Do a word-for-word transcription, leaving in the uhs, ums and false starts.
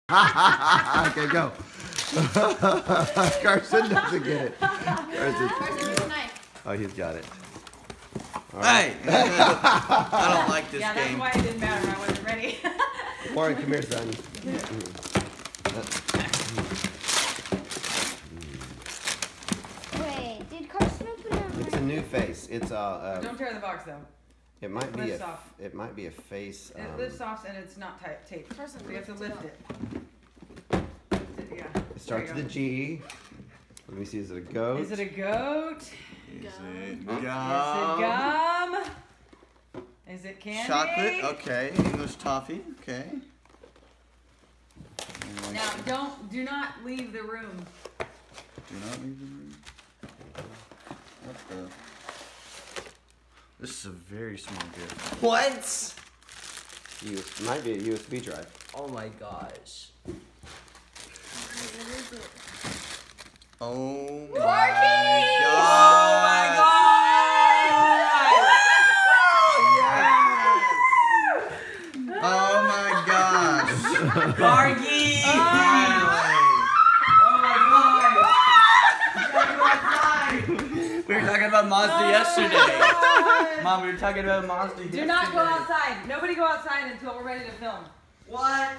Okay, go. Carson doesn't get it. Carson. Carson, use a knife. Oh, he's got it. All right. Hey! I don't like this yeah, game. Yeah, that's why it didn't matter. I wasn't ready. Warren, come here, son. Wait, did Carson open it? It's a new face. It's a. Uh, Don't tear the box though. it might be lifts a. off. It might be a face. Um, It lifts off and it's not tight taped. Carson, So you have to lift lift it it. Yeah. It starts with There a G. Let me see. Is it a goat? Is it a goat? Is it Is it gum? gum? Is it candy? Chocolate? Okay. English toffee? Okay. Now don't do not leave the room. Do not leave the room. What the? This is a very small gift. What? U S, might be a U S B drive. Oh my gosh. Oh my Marky! god! Oh my god! Yes! Oh my gosh! Gargi! We were talking about Mazda yesterday. Mom, we were talking about Mazda yesterday. Do not go outside. Nobody go outside until we're ready to film. What?